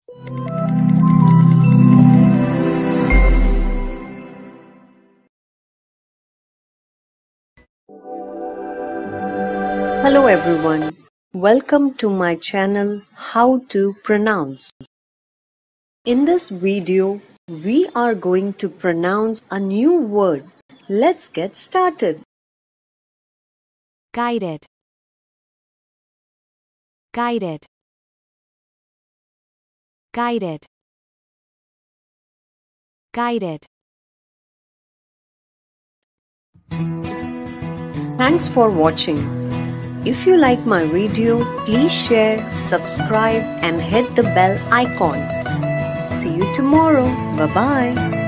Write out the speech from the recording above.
Hello everyone, welcome to my channel How to Pronounce. In this video, we are going to pronounce a new word. Let's get started. Guided. Guided. Guided. Guided. Thanks for watching. If you like my video, please share, subscribe and hit the bell icon. See you tomorrow. Bye-bye.